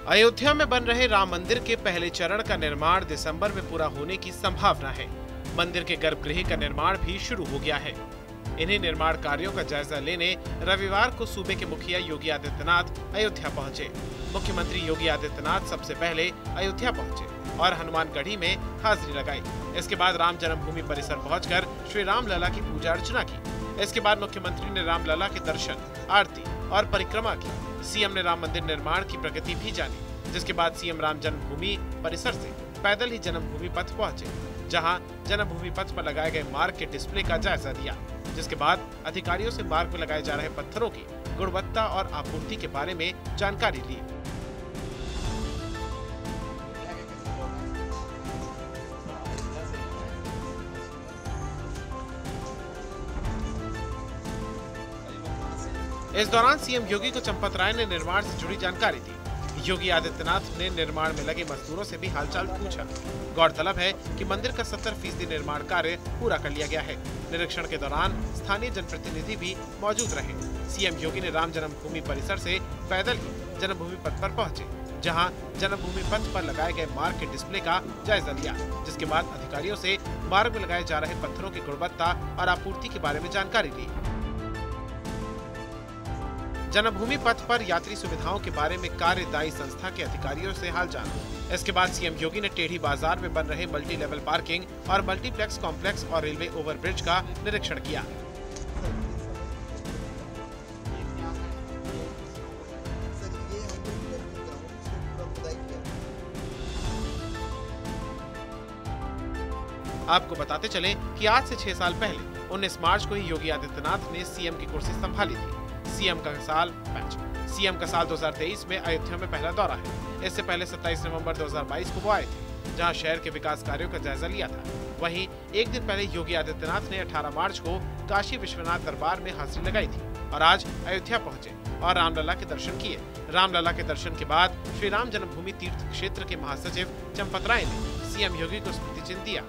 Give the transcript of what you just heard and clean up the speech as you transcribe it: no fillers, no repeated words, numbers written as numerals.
अयोध्या में बन रहे राम मंदिर के पहले चरण का निर्माण दिसंबर में पूरा होने की संभावना है। मंदिर के गर्भगृह का निर्माण भी शुरू हो गया है। इन्हीं निर्माण कार्यों का जायजा लेने रविवार को सूबे के मुखिया योगी आदित्यनाथ अयोध्या पहुंचे। मुख्यमंत्री योगी आदित्यनाथ सबसे पहले अयोध्या पहुंचे और हनुमानगढ़ी में हाजिरी लगाई। इसके बाद राम जन्मभूमि परिसर पहुंचकर श्री राम लला की पूजा अर्चना की। इसके बाद मुख्यमंत्री ने राम लला के दर्शन, आरती और परिक्रमा की। सीएम ने राम मंदिर निर्माण की प्रगति भी जानी, जिसके बाद सीएम राम जन्मभूमि परिसर से पैदल ही जन्मभूमि पथ पहुंचे, जहां जन्मभूमि पथ पर लगाए गए मार्ग के डिस्प्ले का जायजा लिया। जिसके बाद अधिकारियों से मार्ग में लगाए जा रहे पत्थरों की गुणवत्ता और आपूर्ति के बारे में जानकारी ली। इस दौरान सीएम योगी को चंपत राय ने निर्माण से जुड़ी जानकारी दी। योगी आदित्यनाथ ने निर्माण में लगे मजदूरों से भी हालचाल पूछा। गौरतलब है कि मंदिर का 70% निर्माण कार्य पूरा कर लिया गया है। निरीक्षण के दौरान स्थानीय जनप्रतिनिधि भी मौजूद रहे। सीएम योगी ने राम जन्मभूमि परिसर से पैदल ही जन्मभूमि पथ पर पहुंचे, जहां जन्मभूमि पथ पर लगाए गए मार्ग के डिस्प्ले का जायजा लिया। जिसके बाद अधिकारियों से मार्ग में लगाए जा रहे पत्थरों की गुणवत्ता और आपूर्ति के बारे में जानकारी ली। जन्मभूमि पथ पर यात्री सुविधाओं के बारे में कार्यदायी संस्था के अधिकारियों से हाल जाना। इसके बाद सीएम योगी ने टेढ़ी बाजार में बन रहे मल्टी लेवल पार्किंग और मल्टीप्लेक्स कॉम्प्लेक्स और रेलवे ओवरब्रिज का निरीक्षण किया। आपको बताते चलें कि आज से 6 साल पहले 19 मार्च को ही योगी आदित्यनाथ ने सीएम की कुर्सी संभाली थी। सीएम का साल 2023 में अयोध्या में पहला दौरा है। इससे पहले 27 नवंबर 2022 को वो आए थे, जहां शहर के विकास कार्यों का जायजा लिया था। वहीं एक दिन पहले योगी आदित्यनाथ ने 18 मार्च को काशी विश्वनाथ दरबार में हाजिरी लगाई थी और आज अयोध्या पहुंचे और रामलला के दर्शन किए। रामलला के दर्शन के बाद श्री राम जन्मभूमि तीर्थ क्षेत्र के महासचिव चंपत राय ने सीएम योगी को स्मृति चिन्ह दिया।